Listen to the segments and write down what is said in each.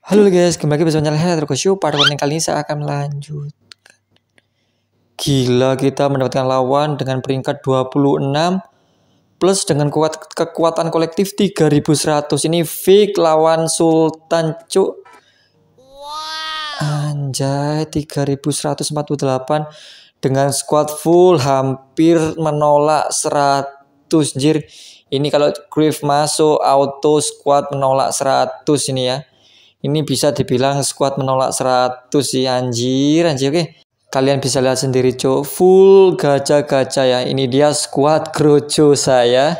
Halo guys, kembali lagi bersama channel Head Show. Pada konten kali ini saya akan melanjut. Gila, kita mendapatkan lawan dengan peringkat 26 plus dengan kekuatan kolektif 3100. Ini fake lawan Sultan, cuk. Anjay, 3148 dengan squad full hampir menolak 100, jir. Ini kalau Griff masuk auto squad menolak 100 ini ya. Ini bisa dibilang squad menolak 100 sih, anjir. Oke. Kalian bisa lihat sendiri, cok. Full gacha-gacha ya. Ini dia squad Grojo saya.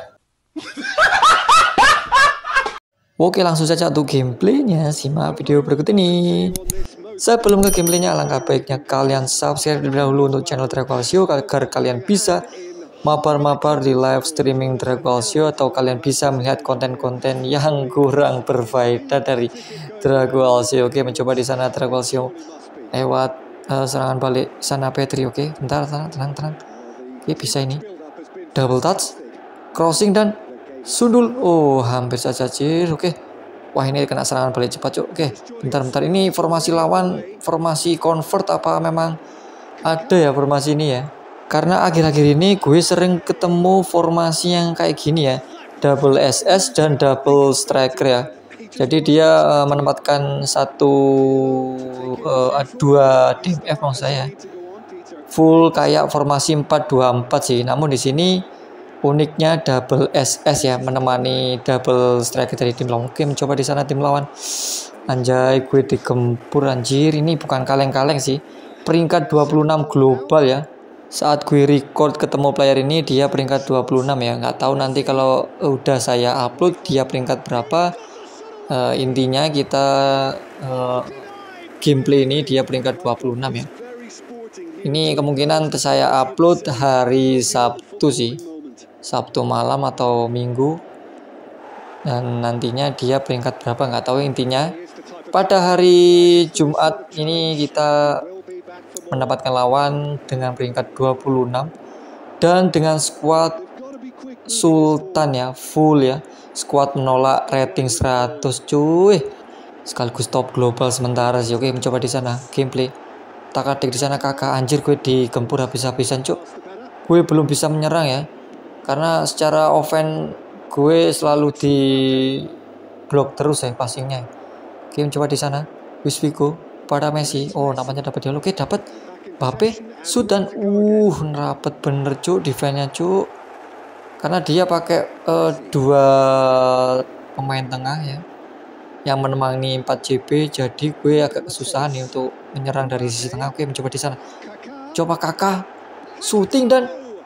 Oke, langsung saja untuk gameplaynya. Simak video berikut ini. Sebelum ke gameplaynya, alangkah baiknya kalian subscribe terlebih dahulu untuk channel Dragwalsio agar kalian bisa mabar-mabar di live streaming Dragwalsio, atau kalian bisa melihat konten-konten yang kurang berfaedah dari Dragwalsio. Oke, mencoba di sana Dragwalsio lewat serangan balik sana Petri. Oke, bentar, tenang. Oke, bisa ini double touch, crossing dan sundul. Oh, hampir saja, cir. Oke, wah, ini kena serangan balik cepat, cuk. Oke, bentar. Ini formasi lawan formasi convert apa memang ada ya formasi ini ya? Karena akhir-akhir ini gue sering ketemu formasi yang kayak gini ya, double SS dan double striker ya. Jadi dia menempatkan dua DMF maksud saya. Full kayak formasi 4-2-4 sih. Namun di sini uniknya double SS ya, menemani double striker dari tim lawan. Oke, mencoba di sana tim lawan. Anjay, gue digempur, anjir. Ini bukan kaleng-kaleng sih. Peringkat 26 global ya. Saat gue record ketemu player ini dia peringkat 26 ya. Nggak tahu nanti kalau udah saya upload dia peringkat berapa. Intinya kita gameplay ini dia peringkat 26 ya. Ini kemungkinan saya upload hari Sabtu sih. Sabtu malam atau Minggu. Dan nantinya dia peringkat berapa nggak tahu. Intinya pada hari Jumat ini kita mendapatkan lawan dengan peringkat 26 dan dengan squad Sultan ya, full ya, squad menolak rating 100, cuy, sekaligus top global sementara sih. Oke, mencoba di sana gameplay tak-adik di sana kakak. Anjir, gue digempur habis-habisan, cuk. Gue belum bisa menyerang ya, karena secara offense gue selalu di blok terus ya passingnya. Oke, mencoba di sana Luis Figo pada Messi. Oh, namanya dapat dia. Oke, dapat Mbappe, Sudan. Rapet bener, cuk, defense-nya, cuk. Karena dia pakai dua pemain tengah ya yang menemani 4CB, jadi gue agak kesusahan nih untuk menyerang dari sisi tengah. Oke, mencoba di sana. Coba kakak shooting dan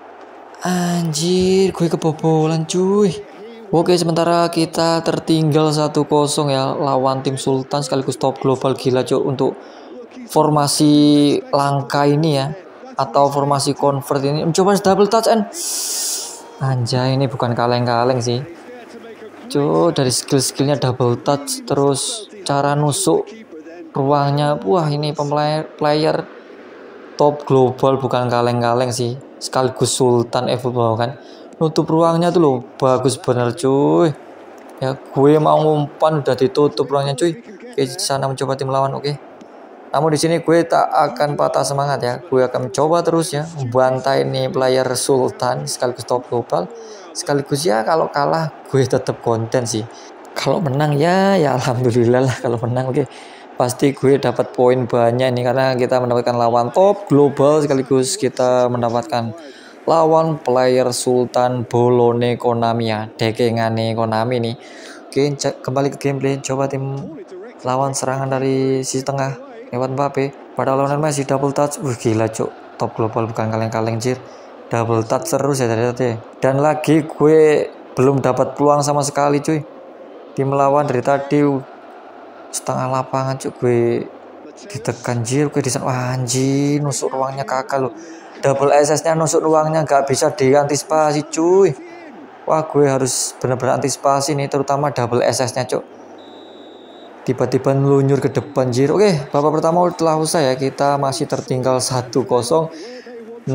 anjir, gue kebobolan, cuy. Oke, sementara kita tertinggal 1-0 ya lawan tim Sultan sekaligus top global. Gila, cuk, untuk formasi langka ini ya, atau formasi convert ini. Mencoba double touch and anjay, ini bukan kaleng-kaleng sih, cuk. Dari skill-skillnya double touch, terus cara nusuk ruangnya, wah, ini player top global, bukan kaleng-kaleng sih. Sekaligus Sultan eFootball kan, nutup ruangnya tuh loh, bagus bener, cuy. Ya, gue mau ngumpan udah ditutup ruangnya, cuy. Oke, sana mencoba tim lawan. Oke, namun di sini gue tak akan patah semangat ya. Gue akan mencoba terus ya membantai nih player Sultan sekaligus top global. Sekaligus ya kalau kalah gue tetap konten sih. Kalau menang ya alhamdulillah lah. Kalau menang oke, pasti gue dapat poin banyak nih, karena kita mendapatkan lawan top global sekaligus kita mendapatkan lawan player Sultan Bolone Konami ya. Dekengane Konami nih. Oke, kembali ke gameplay. Coba tim lawan serangan dari sisi tengah lewat Mbappe pada Lionel Messi, double touch. Gila, cuk, top global bukan kaleng-kaleng, jir. Double touch terus ya tadi. Dan lagi gue belum dapat peluang sama sekali, cuy. Tim lawan dari tadi setengah lapangan, cuk, gue ditekan, jir. Gue disana, wah, anjir, nusuk ruangnya kakak loh. Double SS-nya nusuk ruangnya gak bisa diantisipasi, cuy. Wah, gue harus benar-benar antisipasi nih, terutama double SS-nya, cuk. Tiba-tiba melunyur ke depan, jir. Oke, babak pertama telah usai ya. Kita masih tertinggal 1-0, 6-0,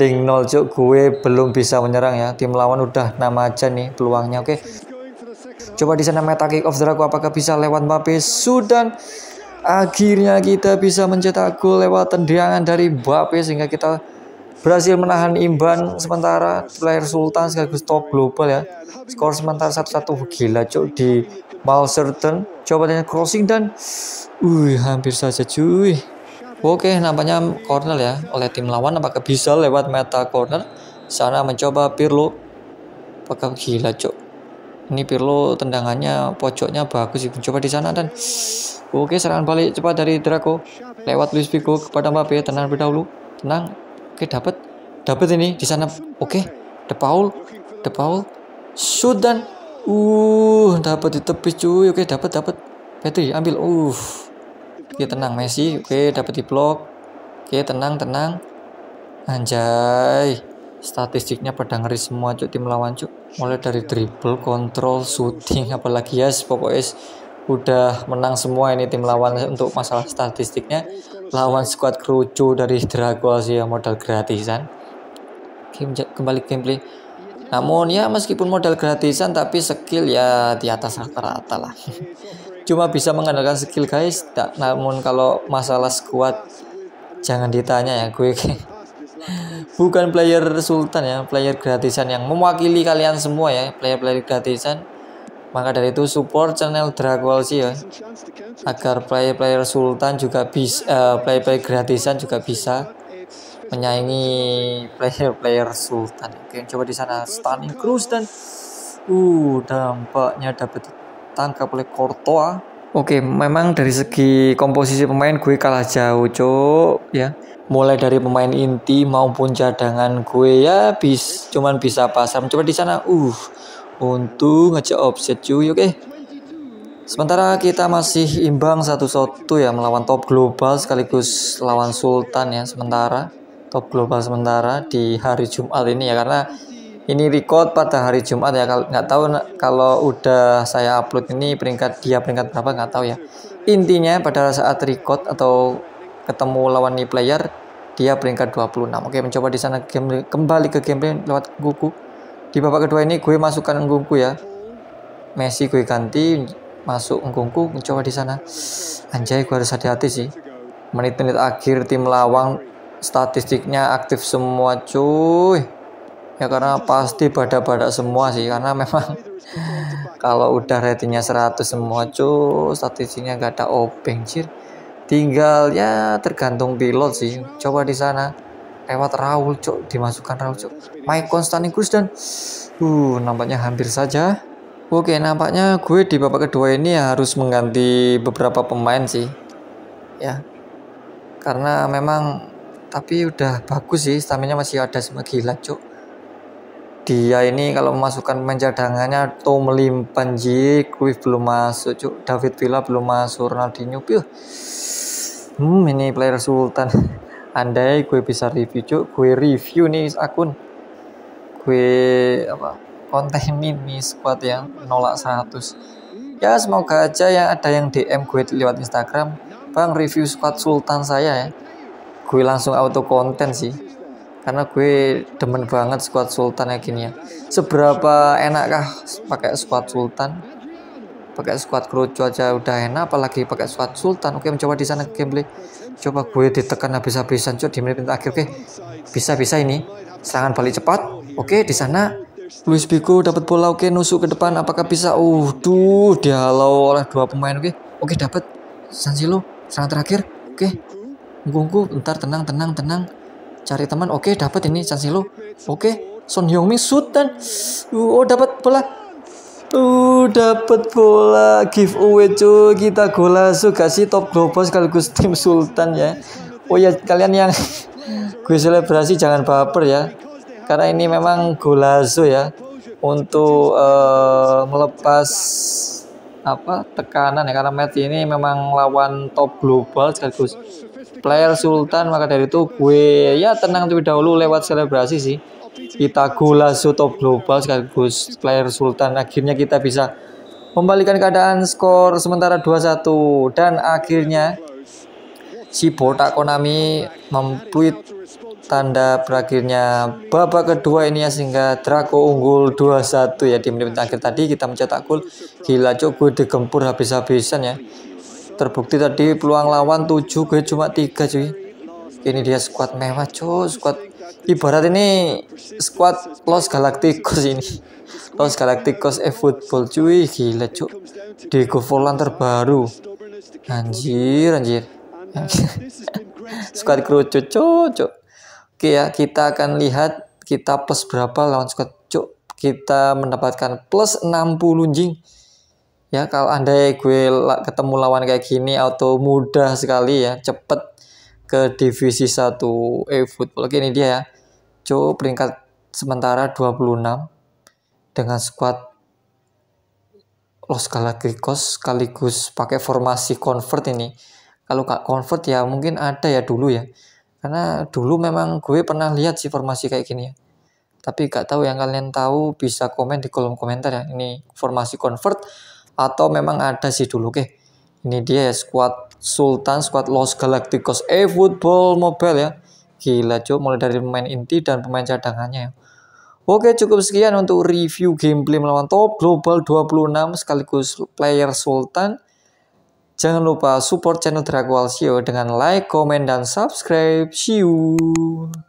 cuk. Gue belum bisa menyerang ya. Tim lawan udah 6 aja nih peluangnya. Oke, Coba di sana meta kick off Drago, apakah bisa lewat Mbappe? Sudan. Akhirnya kita bisa mencetak gol lewat tendangan dari Mbappe sehingga kita berhasil menahan imbang sementara player Sultan sekaligus top global ya. Skor sementara 1-1. Gila cok di Malserton. Coba dengan crossing dan hampir saja cuy. Oke, nampaknya corner ya oleh tim lawan. Apakah bisa lewat meta corner? Sana mencoba Pirlo. Apakah gila cok. Ini Pirlo tendangannya pojoknya bagus sih. Coba di sana dan oke, serangan balik cepat dari Drago lewat Luis Figo kepada Mbappe. Tenang berdahulu. Tenang. Oke, dapat ini di sana. Oke, De Paul shoot dan dapat di tepi cuy. Oke, dapat Petri ambil. Oke, tenang Messi. Oke, dapat di blok. Oke, tenang. Anjay. Statistiknya pada ngeri semua cuy tim lawan cuy. Mulai dari dribble, kontrol, shooting, apalagi ya pokoknya udah menang semua ini tim lawan untuk masalah statistiknya. Lawan squad kerucu dari Drago sih yang modal gratisan. Kembali gameplay. Namun ya meskipun modal gratisan tapi skill ya di atas rata-rata lah. Cuma bisa mengandalkan skill guys. Namun kalau masalah squad jangan ditanya ya, gue bukan player Sultan ya, player gratisan yang mewakili kalian semua ya, player gratisan. Maka dari itu support channel Drago sih ya, agar player Sultan juga bisa, player gratisan juga bisa menyaingi player Sultan. Oke, coba di sana stunning cross dan dampaknya dapat ditangkap oleh Courtois. Oke, memang dari segi komposisi pemain gue kalah jauh cok ya. Mulai dari pemain inti maupun cadangan gue ya cuman bisa pasang. Coba di sana untung aja offset cuy. Oke. Sementara kita masih imbang 1-1 ya melawan top global sekaligus lawan Sultan ya, sementara top global sementara di hari Jumat ini ya, karena ini record pada hari Jumat ya. Nggak tahu kalau udah saya upload ini peringkat berapa nggak tahu ya. Intinya pada saat record atau ketemu lawan nih player dia peringkat 26. Oke, mencoba di sana kembali ke gameplay lewat Ngungku. Di babak kedua ini gue masukkan Ngungku ya. Messi gue ganti masuk Ngungku, mencoba di sana. Anjay, gue harus hati-hati sih. Menit-menit akhir tim lawan statistiknya aktif semua cuy. Ya karena pasti badak-badak semua sih, karena memang kalau udah ratingnya 100 semua cuy, statistiknya gak ada obeng sih. Tinggal ya tergantung pilot sih. Coba di sana lewat Raul cok, dimasukkan Raul cok. Mike Constantinus dan nampaknya hampir saja. Oke, nampaknya gue di babak kedua ini harus mengganti beberapa pemain sih. Ya. Karena memang tapi udah bagus sih, stamina masih ada semua, gila cok. Dia ini kalau memasukkan pemain cadangannya Tom Limpan, Cruyff belum masuk cuk, David Villa belum masuk, Ronaldinho ini player Sultan. Andai gue bisa review cuk, gue review nih akun gue konten ini squad yang nolak 100 ya. Semoga aja yang ada yang DM gue lewat Instagram, bang review squad Sultan saya ya, gue langsung auto konten sih, karena gue demen banget squad Sultan ya gini ya. Seberapa enakkah pakai squad Sultan? Pakai squad kerucu aja udah enak, apalagi pakai squad Sultan. Oke, mencoba di sana gameplay. Coba gue ditekan habis-habisan cuy di menit akhir. Oke, bisa ini serangan balik cepat. Oke, di sana Luis Figo dapat bola. Oke, nusuk ke depan. Apakah bisa? Dihalau oleh dua pemain. Oke, dapat Cancelo serangan terakhir. Oke, Ngungku bentar, tenang. Cari teman. Oke, dapat ini Cancelo. Oke, Son Heung-min shoot dan dapat bola. Dapat bola giveaway cuy. Kita golazo kasih top global sekaligus tim Sultan ya. Oh ya, kalian yang gue selebrasi jangan baper ya, karena ini memang golazo ya untuk melepas tekanan ya, karena match ini memang lawan top global sekaligus player Sultan. Maka dari itu gue ya tenang terlebih dahulu lewat selebrasi sih. Kita golazo top global sekaligus player Sultan. Akhirnya kita bisa membalikan keadaan skor sementara 2-1. Dan akhirnya si botak Konami tanda berakhirnya babak kedua ini ya, sehingga Draco unggul 2-1 ya di menit akhir tadi. Kita mencetak gol. Gila cok, gue digempur habis-habisan ya. Terbukti tadi peluang lawan 7, gue cuma 3 cuy. Ini dia skuad mewah cok, skuad ibarat ini skuad Los Galacticos ini. Los Galacticos eFootball cuy, gila cok. Diego Forlan terbaru. Anjir. Skuad kerucut cok. Oke ya, kita akan lihat kita plus berapa lawan squad cuk. Kita mendapatkan plus 60 jing. Ya, kalau andai gue ketemu lawan kayak gini auto mudah sekali ya, cepet ke divisi 1 eFootball. Oke, ini dia ya. Cuk, peringkat sementara 26 dengan squad Los Galacticos sekaligus pakai formasi convert ini. Kalau gak convert ya mungkin ada ya dulu ya. Karena dulu memang gue pernah lihat sih formasi kayak gini ya. Tapi gak tahu, yang kalian tahu bisa komen di kolom komentar ya. Ini formasi convert atau memang ada sih dulu. Oke. Ini dia ya, squad Sultan, squad Los Galacticos eFootball Mobile ya. Gila cuy, mulai dari pemain inti dan pemain cadangannya ya. Oke, cukup sekian untuk review gameplay melawan Top Global 26 sekaligus player Sultan. Jangan lupa support channel Draco Alsio dengan like, komen, dan subscribe. See you.